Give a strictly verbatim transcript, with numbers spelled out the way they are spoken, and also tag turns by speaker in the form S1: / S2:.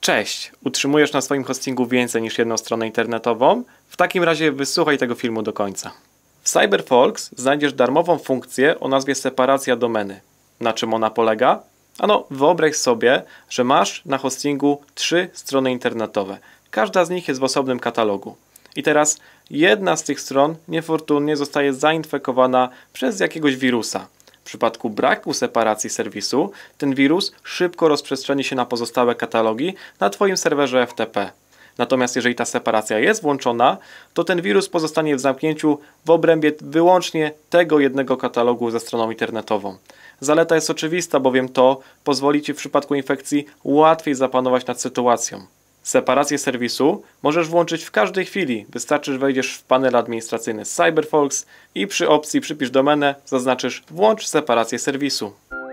S1: Cześć! Utrzymujesz na swoim hostingu więcej niż jedną stronę internetową? W takim razie wysłuchaj tego filmu do końca. W CyberFolks znajdziesz darmową funkcję o nazwie separacja domeny. Na czym ona polega? Ano, wyobraź sobie, że masz na hostingu trzy strony internetowe. Każda z nich jest w osobnym katalogu. I teraz jedna z tych stron niefortunnie zostaje zainfekowana przez jakiegoś wirusa. W przypadku braku separacji serwisu, ten wirus szybko rozprzestrzeni się na pozostałe katalogi na Twoim serwerze F T P. Natomiast jeżeli ta separacja jest włączona, to ten wirus pozostanie w zamknięciu w obrębie wyłącznie tego jednego katalogu ze stroną internetową. Zaleta jest oczywista, bowiem to pozwoli Ci w przypadku infekcji łatwiej zapanować nad sytuacją. Separację serwisu możesz włączyć w każdej chwili. Wystarczy, że wejdziesz w panel administracyjny z CyberFolks i przy opcji przypisz domenę zaznaczysz włącz separację serwisu.